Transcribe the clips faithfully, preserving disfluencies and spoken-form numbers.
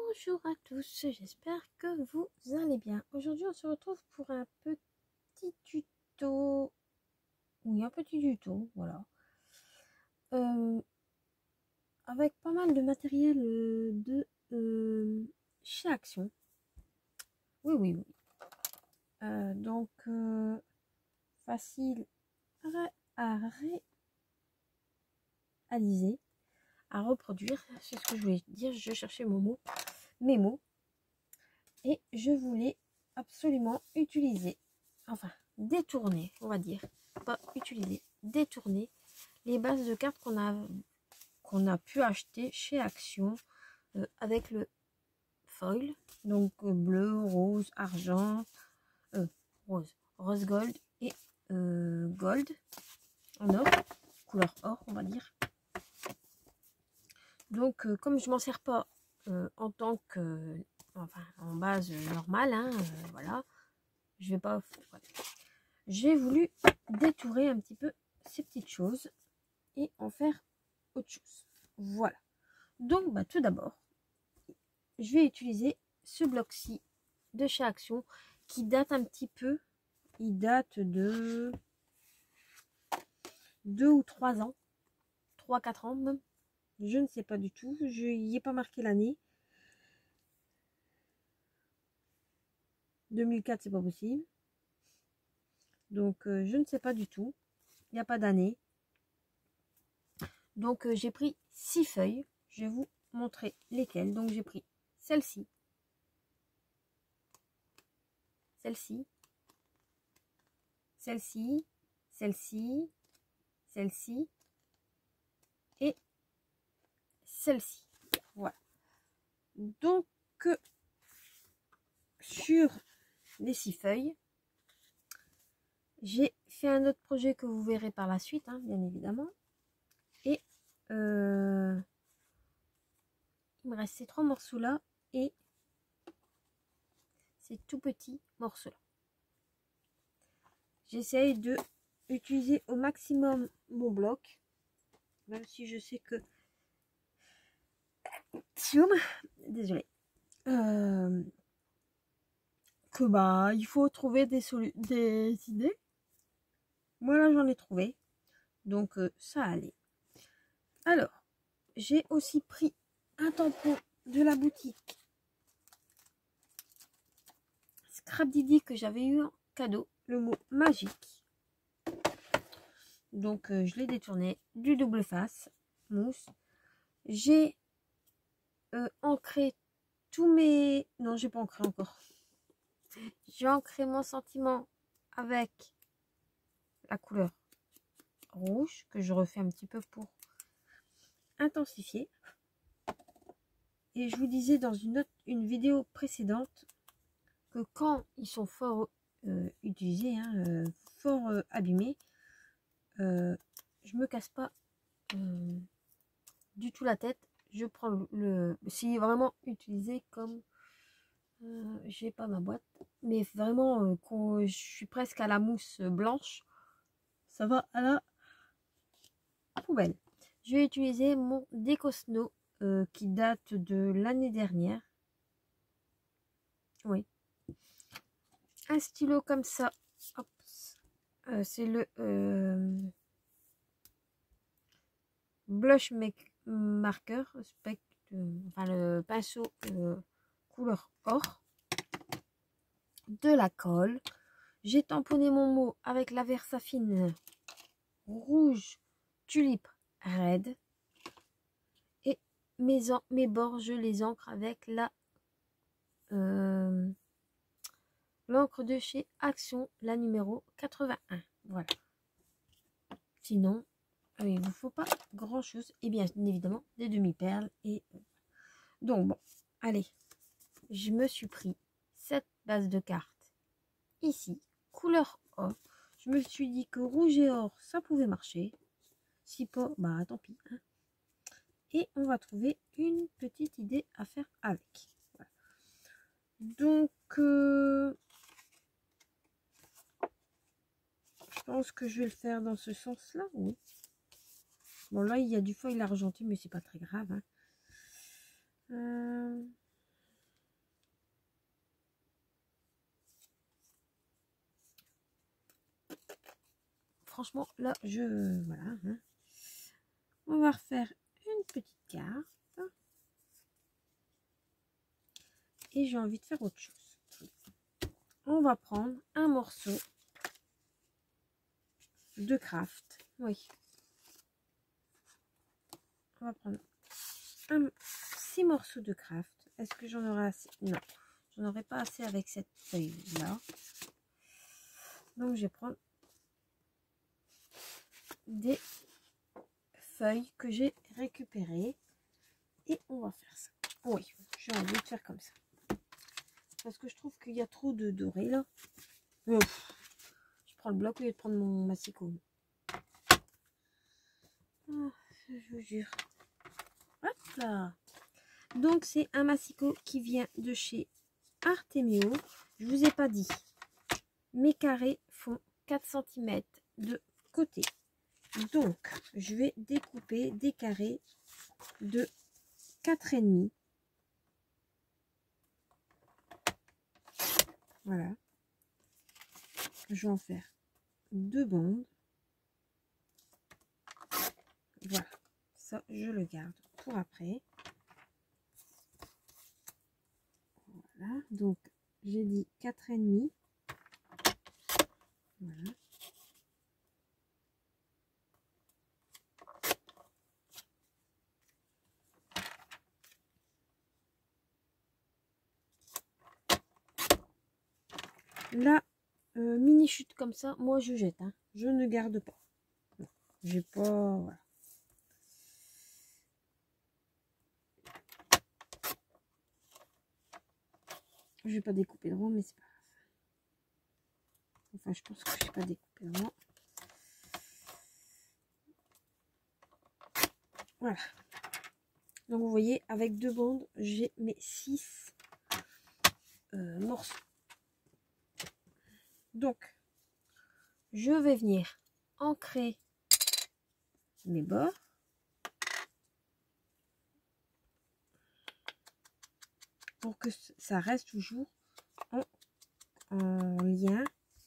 Bonjour à tous, j'espère que vous allez bien. Aujourd'hui on se retrouve pour un petit tuto, oui un petit tuto, voilà, euh, avec pas mal de matériel euh, de euh, chez Action. Oui oui oui. Euh, donc euh, facile à réaliser, à reproduire, c'est ce que je voulais dire, je cherchais mon mot, mes mots, et je voulais absolument utiliser, enfin détourner, on va dire, pas utiliser, détourner les bases de cartes qu'on a qu'on a pu acheter chez Action euh, avec le foil, donc euh, bleu, rose, argent, euh, rose, rose gold et euh, gold en or, couleur or on va dire. Donc euh, comme je m'en sers pas euh, en tant que, enfin en base normale, hein, euh, voilà, je vais pas, voilà. J'ai voulu détourer un petit peu ces petites choses et en faire autre chose. Voilà. Donc, bah, tout d'abord, je vais utiliser ce bloc-ci de chez Action qui date un petit peu. Il date de deux ou trois ans. trois quatre ans même. Je ne sais pas du tout. Je n'y ai pas marqué l'année. deux mille quatre, c'est pas possible. Donc, euh, je ne sais pas du tout. Il n'y a pas d'année. Donc, euh, j'ai pris six feuilles. Je vais vous montrer lesquelles. Donc, j'ai pris celle-ci. Celle-ci. Celle-ci. Celle-ci. Celle-ci. Et celle-ci. Voilà. Donc, euh, sur les six feuilles, j'ai fait un autre projet que vous verrez par la suite, hein, bien évidemment. Et euh, il me reste ces trois morceaux-là et ces tout petits morceaux-là. J'essaye de utiliser au maximum mon bloc, même si je sais que... Désolée. Euh, que bah, il faut trouver des, des idées. Moi, là, j'en ai trouvé. Donc, euh, ça allait. Alors, j'ai aussi pris un tampon de la boutique Scrap Didi que j'avais eu en cadeau, le mot magique. Donc, euh, je l'ai détourné du double face mousse. J'ai euh, ancré tous mes... Non, j'ai pas ancré encore. J'ai ancré mon sentiment avec la couleur rouge que je refais un petit peu pour intensifier. Et je vous disais dans une autre, une vidéo précédente que quand ils sont fort euh, utilisés, hein, euh, fort euh, abîmés, euh, je me casse pas euh, du tout la tête. Je prends le, le si vraiment utilisé comme euh, j'ai pas ma boîte, mais vraiment euh, quand je suis presque à la mousse blanche, ça va à la poubelle. Je vais utiliser mon Décosno euh, qui date de l'année dernière. Oui. Un stylo comme ça. Euh, c'est le euh, blush make marker, spec, euh, enfin le pinceau euh, couleur or, de la colle. J'ai tamponné mon mot avec la Versafine rouge tulipe red et mes, mes bords je les ancre avec la euh, l'encre de chez Action, la numéro quatre-vingt-un. Voilà. Sinon, euh, il ne vous faut pas grand chose. Et bien évidemment, des demi-perles. Et donc, bon, allez. Je me suis pris cette base de cartes ici, couleur or. Je me suis dit que rouge et or, ça pouvait marcher. Si pas, bah tant pis. Hein. Et on va trouver une petite idée à faire avec. Voilà. Donc, euh, je pense que je vais le faire dans ce sens-là, oui. Bon, là, il y a du foil argenté, mais c'est pas très grave. Hein. Euh... franchement, là, je... Voilà. Hein. On va refaire une petite carte. Et j'ai envie de faire autre chose. On va prendre un morceau de craft. Oui. On va prendre un, six morceaux de craft. Est-ce que j'en aurai assez? Non. J'en aurai pas assez avec cette feuille-là. Donc, je vais prendre des feuilles que j'ai récupérées. Et on va faire ça. Oui, j'ai envie de faire comme ça. Parce que je trouve qu'il y a trop de doré là. Ouf. Je prends le bloc au lieu de prendre mon massicot. Oh, je vous jure. Hop là. Donc c'est un massicot qui vient de chez Artemio. Je vous ai pas dit. Mes carrés font quatre centimètres de côté. Donc je vais découper des carrés de quatre virgule cinq. Voilà. Je vais en faire deux bandes. Voilà. Ça, je le garde pour après. Voilà. Donc, j'ai dit quatre virgule cinq. Voilà. Là, euh, mini chute comme ça, moi je jette. Hein. Je ne garde pas. J'ai pas. Voilà. Je vais pas découper droit, mais c'est pas grave. Enfin, je pense que je vais pas découper droit. Voilà. Donc vous voyez, avec deux bandes, j'ai mes six euh, morceaux. Donc, je vais venir ancrer mes bords. Pour que ça reste toujours en, en lien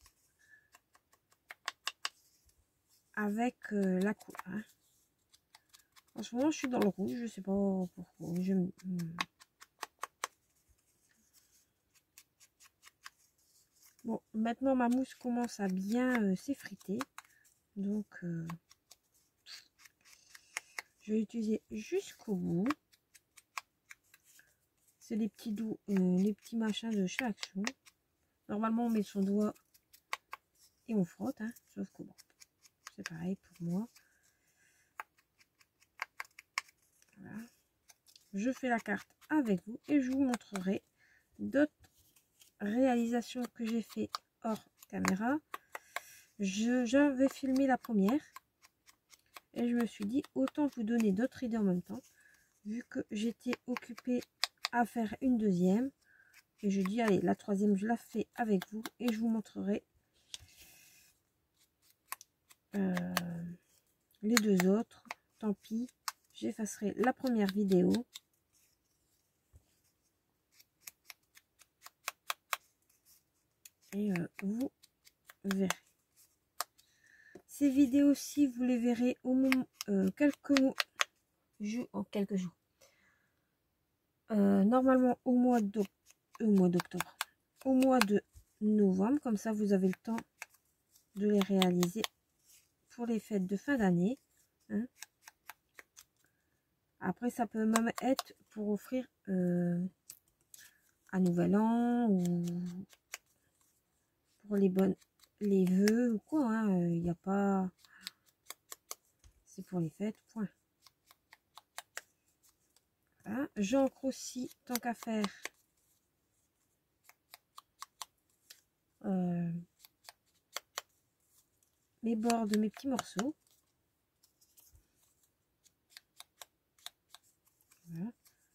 avec euh, la couleur. Hein. En ce moment, je suis dans le rouge, je sais pas pourquoi. Je... Bon, maintenant ma mousse commence à bien euh, s'effriter. Donc, euh, je vais utiliser jusqu'au bout. C'est les petits doux, euh, les petits machins de chez Action. Normalement, on met son doigt et on frotte, hein, sauf que bon, c'est pareil pour moi. Voilà. Je fais la carte avec vous et je vous montrerai d'autres réalisations que j'ai fait hors caméra. Je j'avais filmé la première et je me suis dit autant vous donner d'autres idées en même temps, vu que j'étais occupée à faire une deuxième. Et je dis allez, la troisième je la fais avec vous et je vous montrerai euh, les deux autres. Tant pis, j'effacerai la première vidéo. Et euh, vous verrez. Ces vidéos-ci, vous les verrez au moment euh, quelques jours, en quelques jours. Euh, normalement au mois d'octobre, au mois d'octobre, au mois de novembre, comme ça vous avez le temps de les réaliser pour les fêtes de fin d'année. Hein. Après, ça peut même être pour offrir euh, un nouvel an ou pour les bonnes, les vœux ou quoi. Il hein. n'y a pas, c'est pour les fêtes. Point. Voilà. J'encre aussi, tant qu'à faire, euh, mes bords de mes petits morceaux. Voilà.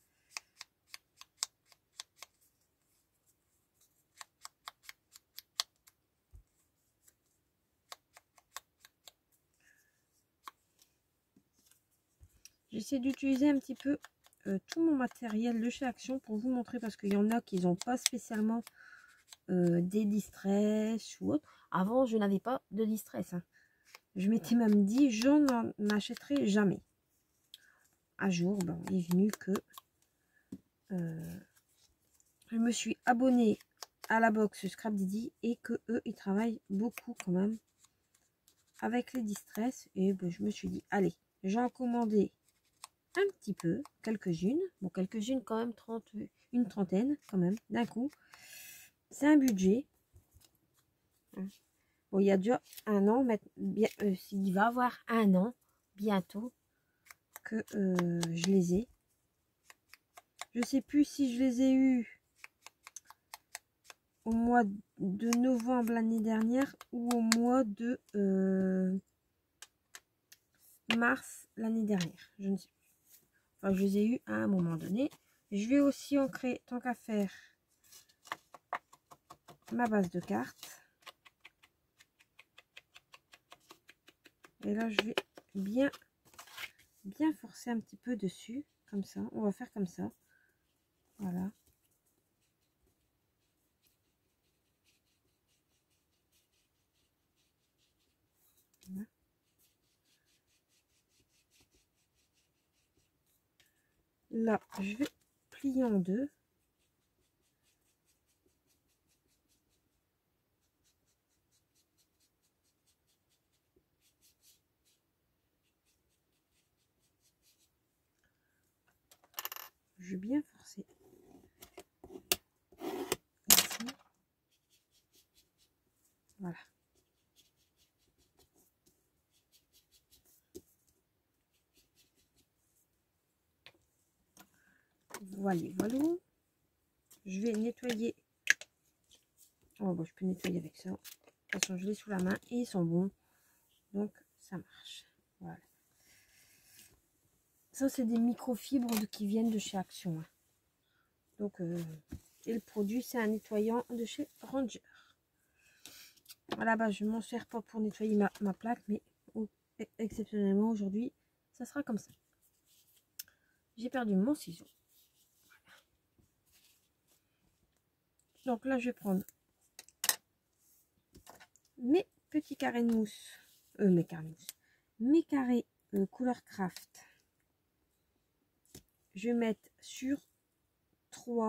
J'essaie d'utiliser un petit peu euh, tout mon matériel de chez Action pour vous montrer, parce qu'il y en a qui n'ont pas spécialement euh, des distress ou autre. Avant, je n'avais pas de distress. Hein. Je m'étais même dit, je n'en achèterai jamais. Un jour, ben, il est venu que euh, je me suis abonnée à la box Scrap Didi et que eux, ils travaillent beaucoup quand même avec les distress. Et ben, je me suis dit, allez, j'en commandé un petit peu, quelques-unes. Bon, quelques-unes quand même, trente, une trentaine quand même, d'un coup. C'est un budget. Bon, il y a déjà un an, mais bien, euh, il va avoir un an bientôt que euh, je les ai. Je sais plus si je les ai eus au mois de novembre l'année dernière ou au mois de euh, mars l'année dernière. Je ne sais plus. Enfin, je les ai eus à un moment donné. Je vais aussi ancrer, tant qu'à faire, ma base de cartes. Et là, je vais bien, bien forcer un petit peu dessus, comme ça. On va faire comme ça. Voilà. Voilà. Là, je vais plier en deux. Je vais bien forcer ici. Voilà. Voilà, voilà. Je vais nettoyer. Oh, bon, je peux nettoyer avec ça. De toute façon, je l'ai sous la main et ils sont bons. Donc, ça marche. Voilà. Ça, c'est des microfibres de, qui viennent de chez Action. Hein. Donc, euh, et le produit, c'est un nettoyant de chez Ranger. À la base, je ne m'en sers pas pour nettoyer ma, ma plaque, mais oh, exceptionnellement, aujourd'hui, ça sera comme ça. J'ai perdu mon ciseau. Voilà. Donc là, je vais prendre mes petits carrés de mousse. Euh, mes carrés de mousse. Mes carrés euh, couleur craft. Je vais mettre sur trois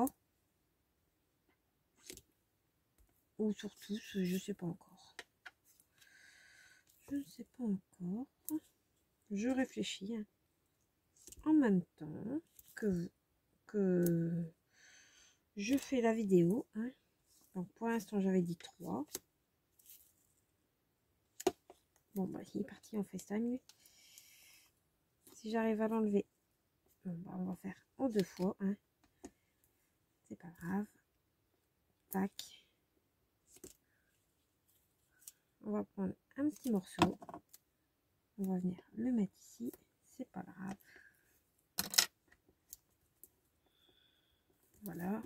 ou sur tous, je ne sais pas encore. Je ne sais pas encore. Je réfléchis hein, en même temps que, que je fais la vidéo. Hein. Donc pour l'instant, j'avais dit trois. Bon, bah, il est parti en FaceTime. Si j'arrive à l'enlever, bon, bah, on va faire en deux fois. Hein. C'est pas grave. Tac. On va prendre un petit morceau. On va venir le mettre ici. C'est pas grave. Voilà.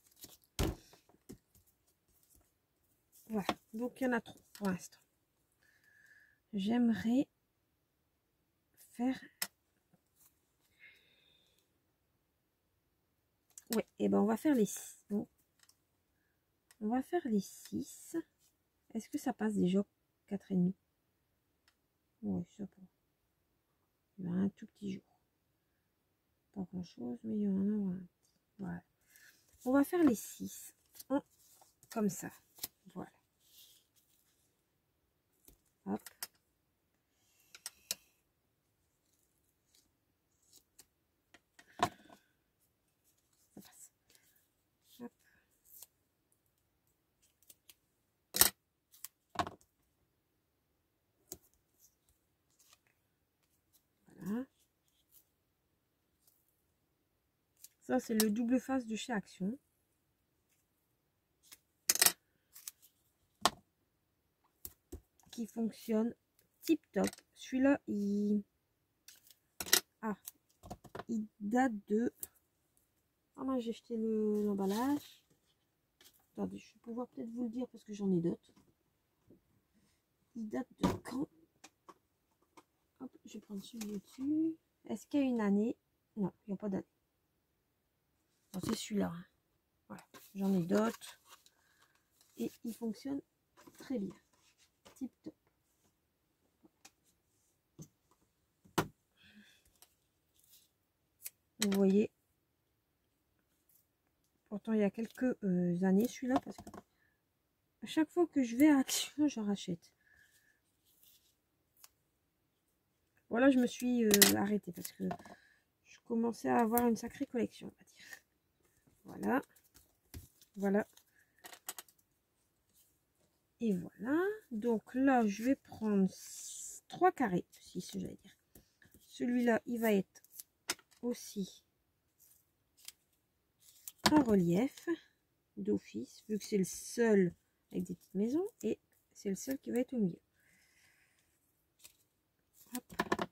Voilà. Donc, il y en a trop pour l'instant. J'aimerais faire... Ouais, et ben on va faire les six. Bon. On va faire les six. Est-ce que ça passe déjà quatre et demi? Oui, ça passe. Il y a un tout petit jour. Pas grand chose, mais il y en a un petit. Voilà. On va faire les six. Comme ça. Voilà. Hop. Ça passe. Hop. Voilà. Ça, c'est le double face de chez Action. Qui fonctionne tip top. Celui-là, il... Ah, il date de... Ah, moi, j'ai jeté l'emballage. Attendez, je vais pouvoir peut-être vous le dire parce que j'en ai d'autres. Il date de quand? Hop, je vais prendre celui dessus. Est-ce qu'il y a une année? Non, il n'y a pas d'année. Bon, c'est celui-là. Hein. Voilà, j'en ai d'autres. Et il fonctionne très bien. Tip top. vous voyez. Pourtant, il y a quelques euh, années, celui-là, parce que à chaque fois que je vais à Action, j'en rachète. Voilà, je me suis euh, arrêtée parce que je commençais à avoir une sacrée collection, on va dire. Voilà. Voilà. Et voilà. Donc là, je vais prendre trois carrés, si j'allais dire. Celui-là, il va être aussi en relief d'office, vu que c'est le seul avec des petites maisons, et c'est le seul qui va être au milieu. Hop.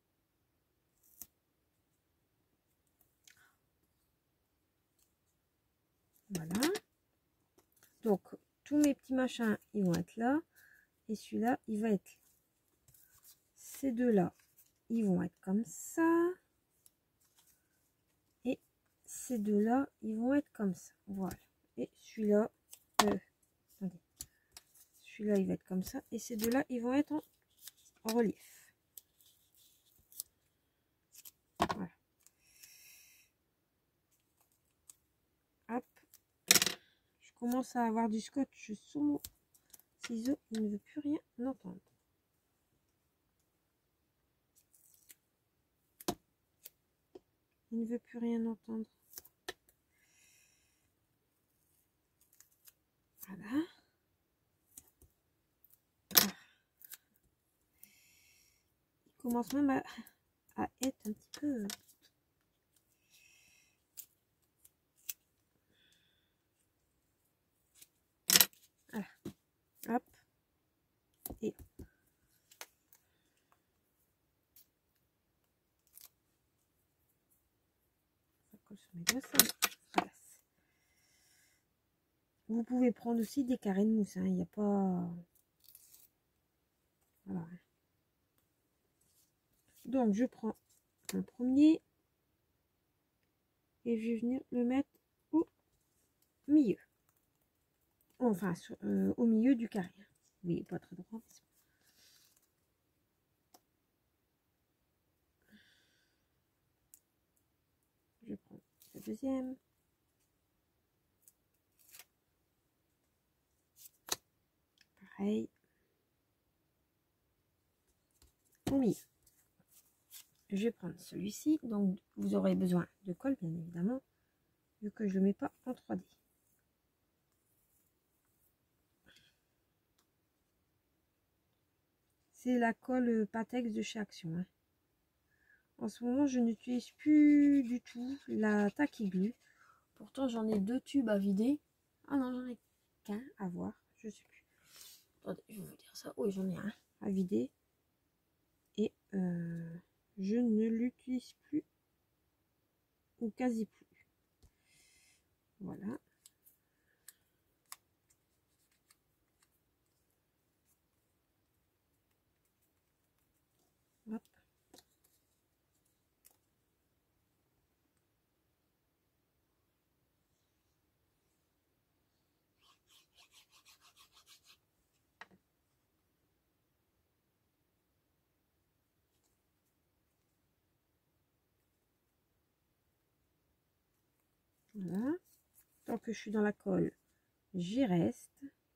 Voilà. Donc, tous mes petits machins, ils vont être là. Et celui-là, il va être là. Ces deux-là, ils vont être comme ça. Et ces deux-là, ils vont être comme ça. Voilà. Et celui-là, euh, attendez. Celui-là, il va être comme ça. Et ces deux-là, ils vont être en, en relief. Voilà. Hop. Je commence à avoir du scotch sur mon ciseau. Il ne veut plus rien entendre. Il ne veut plus rien entendre. Voilà. Ah. Il commence même à, à être un petit peu... Voilà. Hop. Et ça colle sur mes doigts, ça me ralasse. Vous pouvez prendre aussi des carrés de mousse, hein. Il n'y a pas... Voilà. Donc, je prends un premier et je vais venir le mettre au milieu. Enfin, sur, euh, au milieu du carré. Oui, pas très droit. Je prends le deuxième. Pareil. Au milieu. Je vais prendre celui-ci. Donc, vous aurez besoin de colle, bien évidemment, vu que je ne le mets pas en trois D. C'est la colle Patex de chez Action. Hein. En ce moment, je n'utilise plus du tout la Tacky Glue. Pourtant, j'en ai deux tubes à vider. Ah non, j'en ai qu'un à voir. Je sais plus. Attendez, je vais vous dire ça. Oui, j'en ai un à vider. Et euh, je ne l'utilise plus. Ou quasi plus. Voilà. Hop. Voilà. Tant que je suis dans la colle, j'y reste.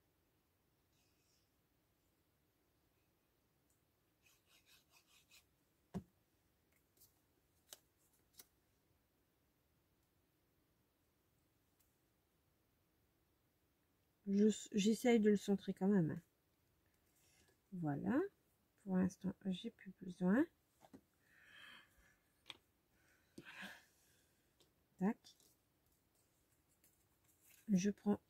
J'essaye de le centrer quand même. Voilà. Pour l'instant, j'ai plus besoin. Tac. Je prends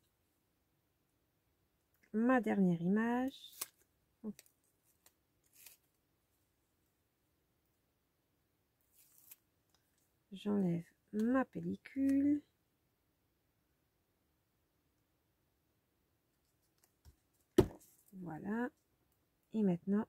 ma dernière image. J'enlève ma pellicule. Voilà. Et maintenant,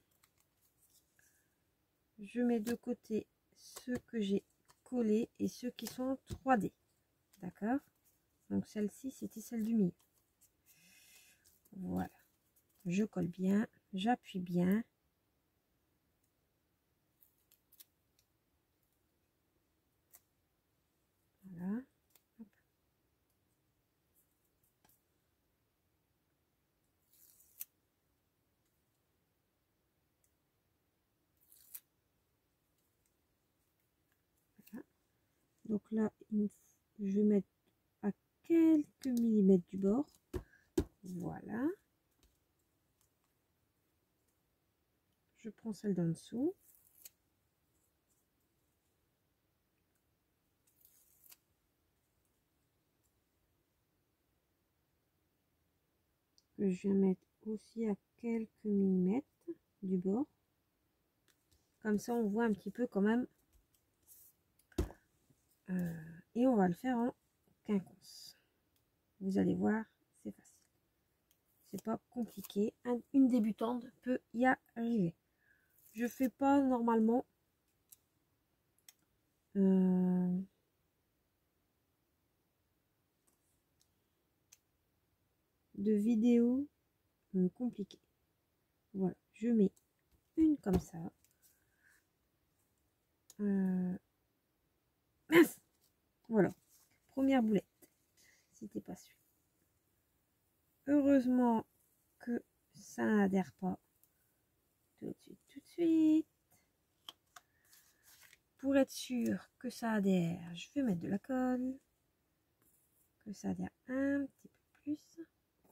je mets de côté ceux que j'ai collés et ceux qui sont en trois D. D'accord? Donc celle-ci, c'était celle du milieu. Voilà. Je colle bien, j'appuie bien. Donc là, je vais mettre à quelques millimètres du bord. Voilà. Je prends celle d'en dessous. Que je vais mettre aussi à quelques millimètres du bord. Comme ça, on voit un petit peu quand même. Euh, et on va le faire en quinconce. Vous allez voir, c'est facile. C'est pas compliqué. Un, une débutante peut y arriver. Je fais pas normalement euh, de vidéos euh, compliquées. Voilà, je mets une comme ça. Euh, mince, voilà, première boulette. Si t'es pas sûr. Heureusement que ça n'adhère pas tout de suite, tout de suite. Pour être sûr que ça adhère, je vais mettre de la colle. Que ça adhère un petit peu plus.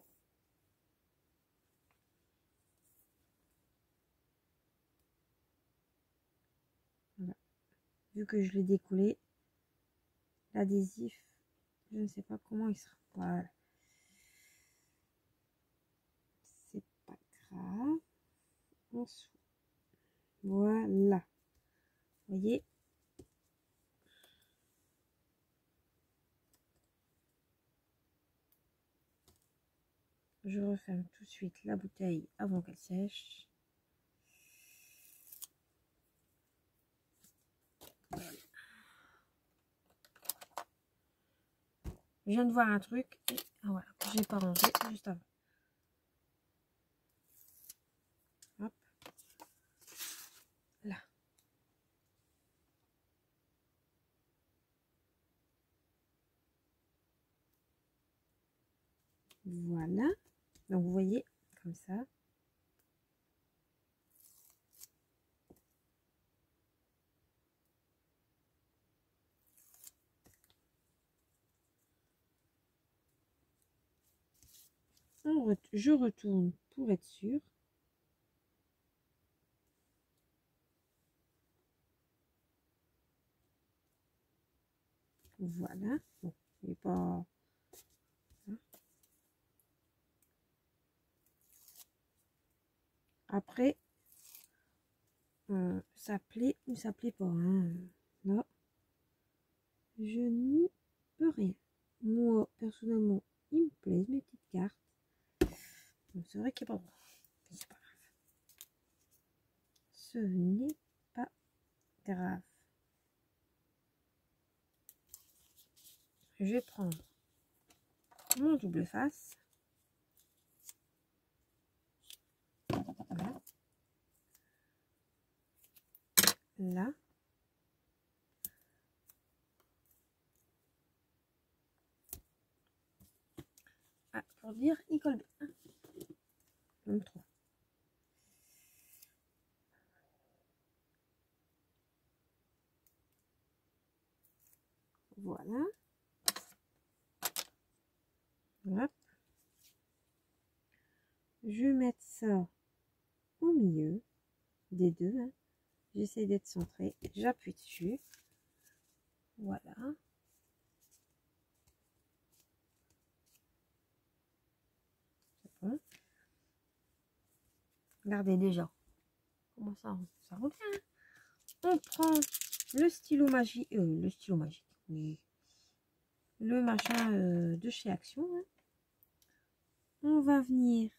Voilà. Vu que je l'ai décollé, l'adhésif, je ne sais pas comment il sera. Voilà. C'est pas grave. En dessous. Voilà. Vous voyez? Je referme tout de suite la bouteille avant qu'elle sèche. Voilà. Je viens de voir un truc et ah voilà, que j'ai pas rangé juste avant. Hop. Là. Voilà. Donc vous voyez comme ça. On ret je retourne pour être sûr. Voilà. Bon, il n'est pas. Après, euh, ça plaît ou ça plaît pas. Hein. Là, je n'y peux rien. Moi, personnellement, il me plaisent mes petites cartes. C'est vrai qu'il n'y a pas bon. C'est pas grave. Ce n'est pas grave. Je vais prendre mon double face. Voilà. Là. Ah, pour dire, il colle bien. Même trop. Voilà. Hop. Je vais mettre ça au milieu des deux. Hein. J'essaie d'être centré. J'appuie dessus. Voilà. C'est bon. Regardez déjà. Comment ça, ça revient. Hein. On prend le stylo magique. Euh, le stylo magique. Oui. Le machin euh, de chez Action. Hein. On va venir.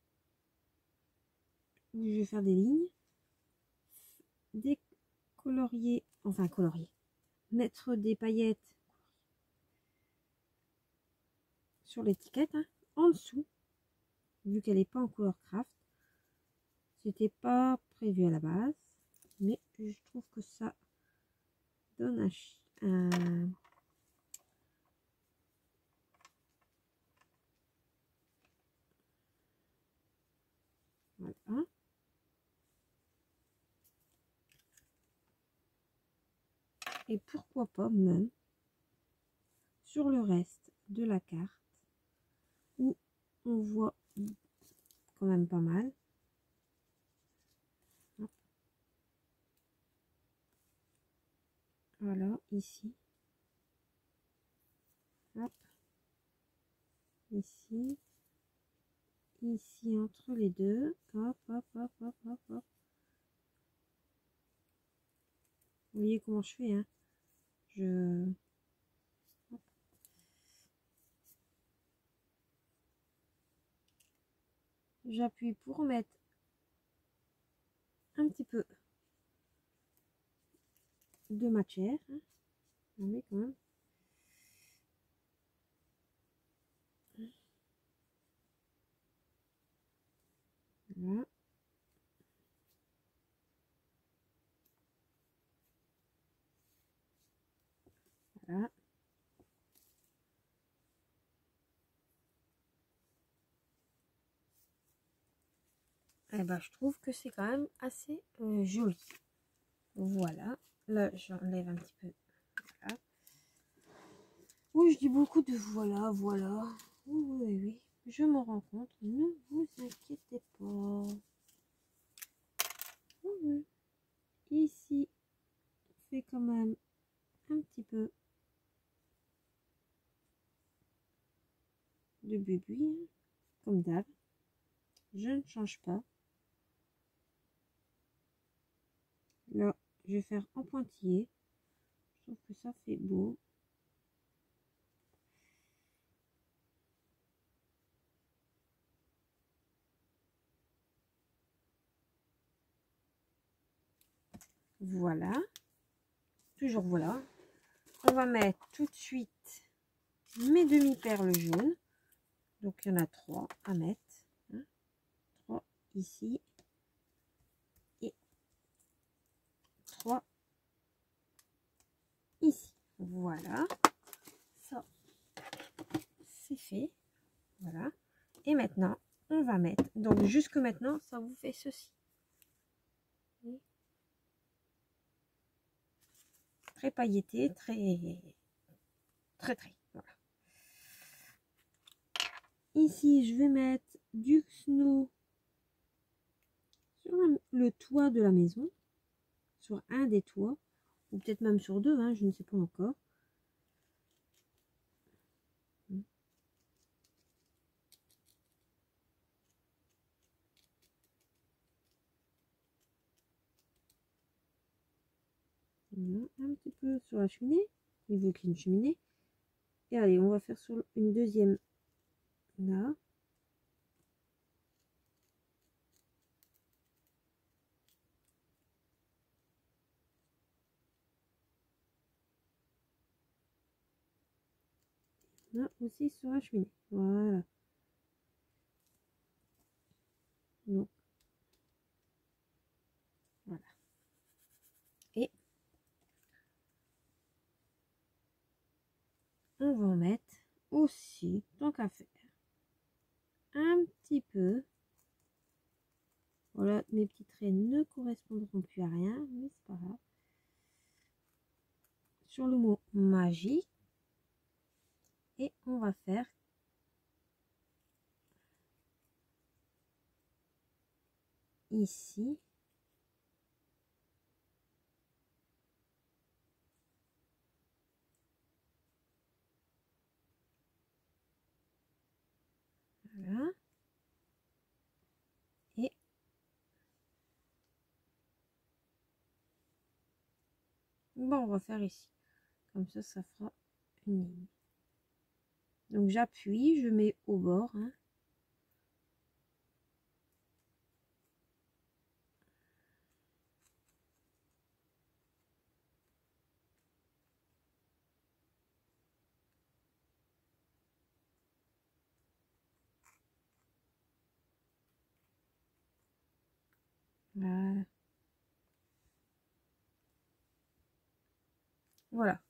Je vais faire des lignes. Décolorier. Enfin, colorier. Mettre des paillettes sur l'étiquette. Hein, en dessous. Vu qu'elle n'est pas en couleur craft. C'était pas prévu à la base. Mais je trouve que ça donne un... un voilà. Et pourquoi pas même sur le reste de la carte où on voit quand même pas mal. Hop. Voilà, ici. Hop. Ici. Ici, entre les deux. Hop, hop, hop, hop, hop, hop. Vous voyez comment je fais, hein? Je... J'appuie pour mettre un petit peu de matière. Hein. On met quand même. Voilà. Voilà. Et ben, je trouve que c'est quand même assez euh, joli. Voilà. Là, j'enlève un petit peu. Voilà. Oui, je dis beaucoup de voilà, voilà. Oui, oui, oui. Je m'en rends compte. Ne vous inquiétez pas. Oui, oui. Ici, on fait quand même un petit peu de bubu, hein, comme d'hab. Je ne change pas. Là, je vais faire en pointillé. Je trouve que ça fait beau. Voilà. Toujours voilà. On va mettre tout de suite mes demi-perles jaunes. Donc, il y en a trois à mettre. Hein. Trois ici. Et trois ici. Voilà. Ça, c'est fait. Voilà. Et maintenant, on va mettre. Donc, jusque maintenant, ça vous fait ceci. Très pailleté, très, très, très. Voilà. Ici, je vais mettre du snow sur le toit de la maison, sur un des toits, ou peut-être même sur deux, hein, je ne sais pas encore. Voilà, un petit peu sur la cheminée, il veut qu'il y ait une cheminée. Et allez, on va faire sur une deuxième là. Là aussi sur la cheminée. Voilà. Donc, voilà. Et on va en mettre aussi, tant qu'à faire, un petit peu. Voilà, mes petits traits ne correspondront plus à rien, mais c'est pas grave. Sur le mot magie. Et on va faire ici. Voilà. Et bon, on va faire ici. Comme ça, ça fera une ligne. Donc j'appuie, je mets au bord. Hein. Voilà. Voilà.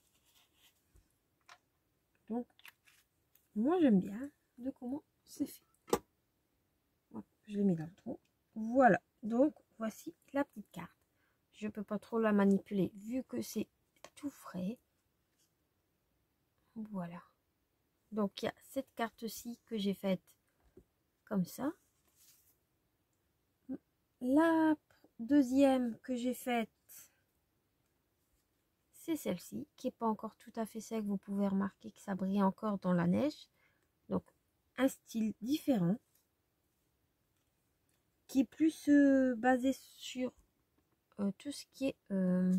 Donc, moi j'aime bien de comment c'est fait. Hop, je l'ai mis dans le trou. Voilà. Donc, voici la petite carte. Je peux pas trop la manipuler vu que c'est tout frais. Voilà. Donc il y a cette carte-ci que j'ai faite comme ça. La deuxième que j'ai faite, c'est celle-ci, qui n'est pas encore tout à fait sec. Vous pouvez remarquer que ça brille encore dans la neige. Donc un style différent, qui est plus euh, basé sur euh, tout ce qui est euh,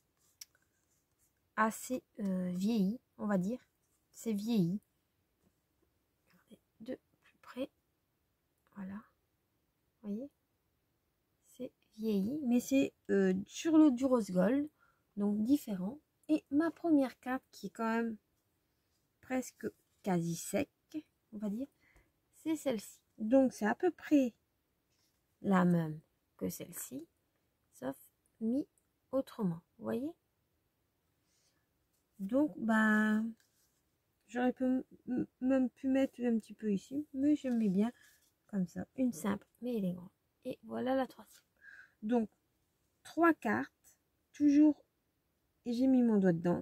assez euh, vieilli, on va dire. C'est vieilli. Regardez de plus près. Voilà. Vous voyez, c'est vieilli, mais c'est euh, sur le du rose gold, donc différent. Et ma première carte qui est quand même presque quasi sec, on va dire, c'est celle-ci. Donc c'est à peu près la même que celle-ci, sauf mis autrement, vous voyez. Donc ben j'aurais pu même pu mettre un petit peu ici, mais je mets bien comme ça, une simple mais élégante. Et voilà la troisième. Donc trois cartes, toujours, et j'ai mis mon doigt dedans.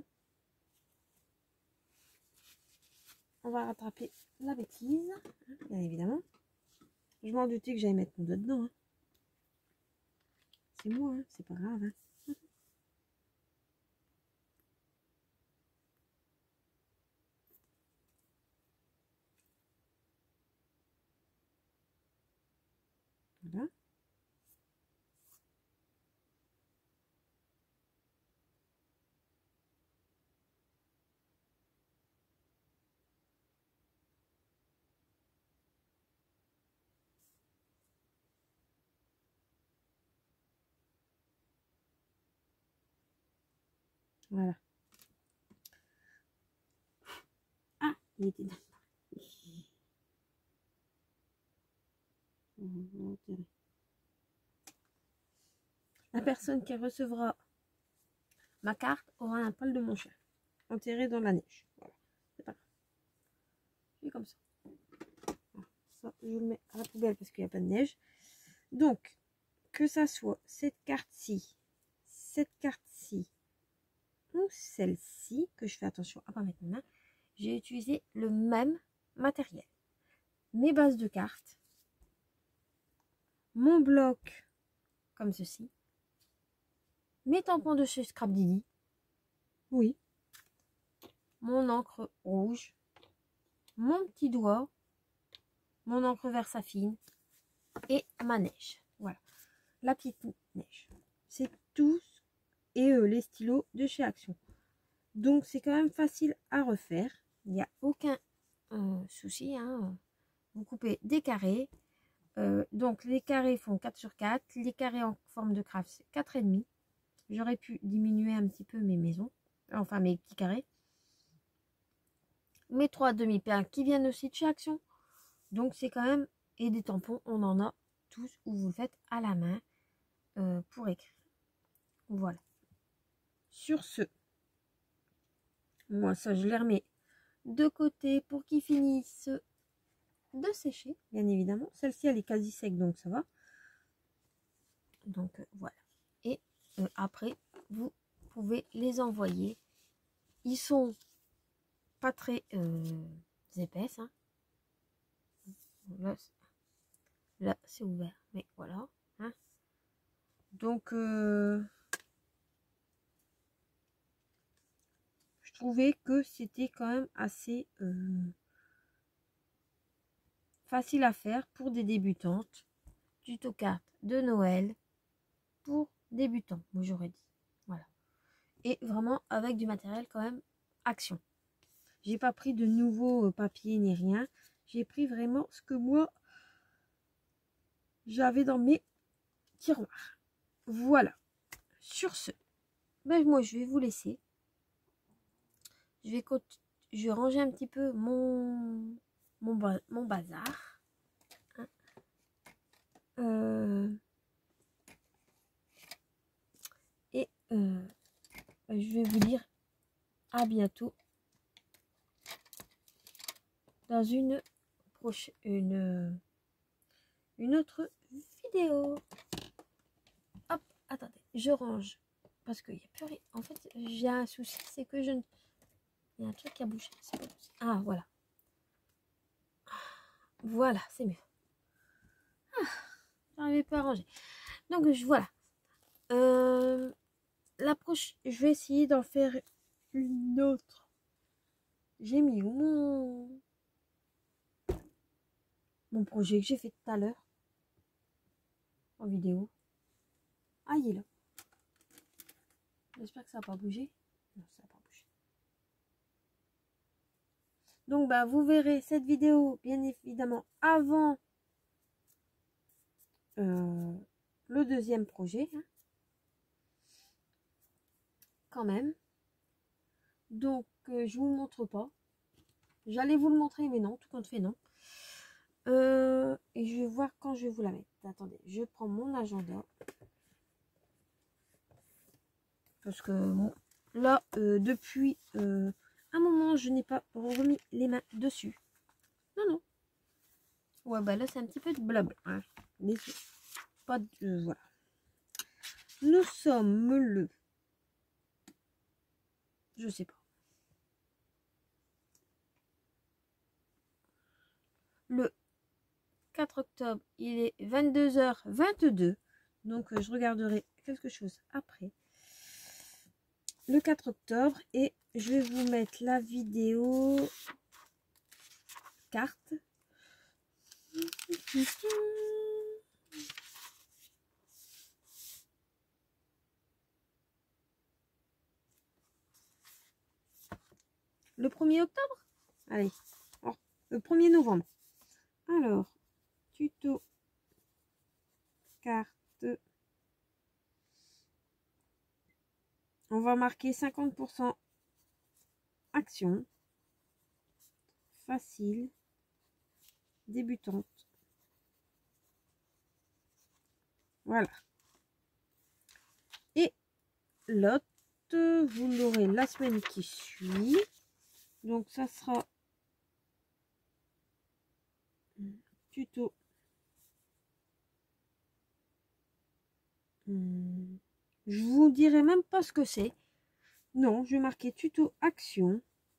On va rattraper la bêtise, bien évidemment. Je m'en doutais que j'allais mettre mon doigt dedans. Hein. C'est moi, hein, c'est pas grave. Hein. Voilà. Voilà. Ah, il était dans le... La personne qui recevra ma carte aura un poil de mon chien enterré dans la neige. Voilà, c'est pas grave. Je fais comme ça. Voilà. Ça, je le mets à la poubelle parce qu'il n'y a pas de neige. Donc, que ça soit cette carte-ci, cette carte-ci ou celle-ci, que je fais attention à pas mettre ma main, j'ai utilisé le même matériel. Mes bases de cartes, mon bloc comme ceci, mes tampons de chez Scrap Didi, oui, mon encre rouge, mon petit doigt, mon encre Versafine et ma neige. Voilà, la petite neige. C'est tout, et euh, les stylos de chez Action. Donc c'est quand même facile à refaire. Il n'y a aucun euh, souci. Hein. Vous coupez des carrés. Euh, donc les carrés font quatre sur quatre. Les carrés en forme de craft, c'est quatre virgule cinq. J'aurais pu diminuer un petit peu mes maisons. Enfin mes petits carrés. Mes trois demi-perles qui viennent aussi de chez Action. Donc c'est quand même... Et des tampons, on en a tous où vous le faites à la main euh, pour écrire. Voilà. Sur ce, moi ça je les remets de côté pour qu'ils finissent de sécher, bien évidemment. Celle-ci elle est quasi sec donc ça va. Donc euh, voilà. Et euh, après vous pouvez les envoyer. Ils sont pas très euh, épaisses. Hein. Là, là c'est ouvert, mais voilà. Hein. Donc euh, je trouvais que c'était quand même assez euh, facile à faire pour des débutantes. Tuto carte de Noël pour débutants, moi j'aurais dit. Voilà. Et vraiment avec du matériel quand même Action. J'ai pas pris de nouveaux papiers ni rien. J'ai pris vraiment ce que moi j'avais dans mes tiroirs. Voilà. Sur ce, ben moi je vais vous laisser. Je vais, je vais ranger un petit peu mon, mon, ba mon bazar. Hein. Euh, et euh, ben je vais vous dire à bientôt dans une prochaine une, une autre vidéo. Hop, attendez, je range parce qu'il n'y a plus rien. En fait, j'ai un souci, c'est que je ne Il y a un truc qui a bougé. Ah, voilà. Voilà, c'est mieux. Ah, j'arrivais pas à ranger. Donc, je, voilà. Euh, la prochaine, je vais essayer d'en faire une autre. J'ai mis où mon... mon projet que j'ai fait tout à l'heure en vidéo. Ah, il est là. J'espère que ça n'a pas bougé. Non, ça n'a pas bougé. Donc, bah, vous verrez cette vidéo, bien évidemment, avant euh, le deuxième projet. Hein, quand même. Donc, euh, je vous le montre pas. J'allais vous le montrer, mais non, tout compte fait, non. Euh, et je vais voir quand je vais vous la mettre. Attendez, je prends mon agenda. Parce que bon, là, euh, depuis euh, un moment, je n'ai pas remis les mains dessus. Non, non. Ouais, bah là, c'est un petit peu de blabla. Hein. Désolé. Pas de... Euh, voilà. Nous sommes le... Je sais pas. Le quatre octobre, il est vingt-deux heures vingt-deux. Donc, euh, je regarderai quelque chose après. Le quatre octobre. Et je vais vous mettre la vidéo carte. Le premier octobre. Allez. Alors, le premier novembre. Alors, tuto carte. On va marquer cinquante pour cent action. Facile. Débutante. Voilà. Et l'autre, vous l'aurez la semaine qui suit. Donc, ça sera tuto. Hmm. Je vous dirai même pas ce que c'est. Non, je vais marquer tuto action.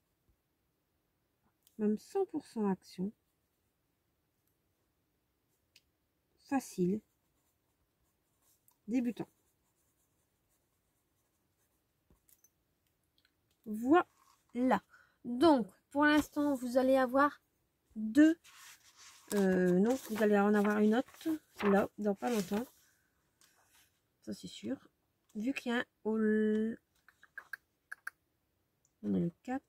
Même cent pour cent action. Facile. Débutant. Voilà. Donc, pour l'instant, vous allez avoir deux. Euh, non, vous allez en avoir une autre. Là, dans pas longtemps. Ça, c'est sûr. Vu qu'il y a un haul. On est le quatre.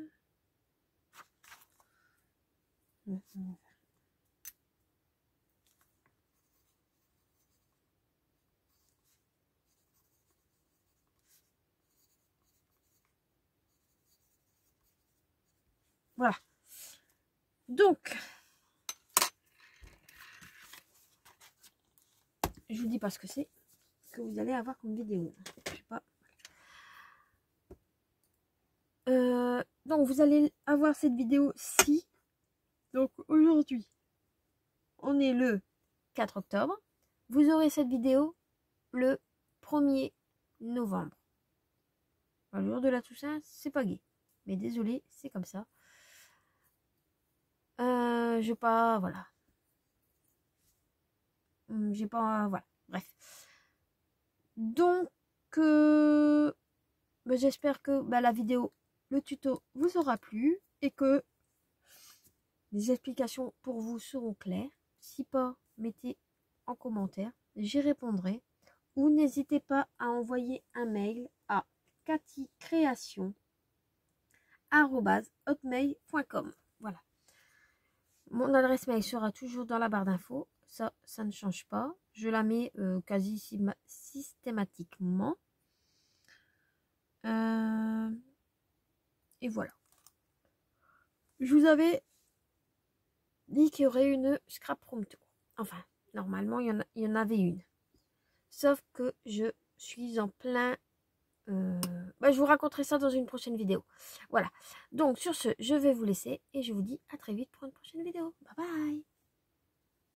Voilà. Donc, je vous dis pas ce que c'est que vous allez avoir comme vidéo. Je sais pas. Euh, donc, vous allez avoir cette vidéo-ci. Donc, aujourd'hui, on est le quatre octobre. Vous aurez cette vidéo le premier novembre. Le jour de la Toussaint, c'est pas gai. Mais désolé, c'est comme ça. Euh, j'ai pas... Voilà. J'ai pas... Voilà. Bref. Donc, euh, bah, j'espère que bah, la vidéo, le tuto vous aura plu. Et que les explications pour vous seront claires. Si pas, mettez en commentaire. J'y répondrai. Ou n'hésitez pas à envoyer un mail à cathycréation arobase hotmail point com. Voilà. Mon adresse mail sera toujours dans la barre d'infos. Ça, ça ne change pas. Je la mets euh, quasi systématiquement. Euh, et voilà. Je vous avais dit qu'il y aurait une scrap room tour. Enfin, normalement, il y en, a, il y en avait une. Sauf que je suis en plein... Euh, bah, je vous raconterai ça dans une prochaine vidéo. Voilà. Donc, sur ce, je vais vous laisser et je vous dis à très vite pour une prochaine vidéo. Bye bye.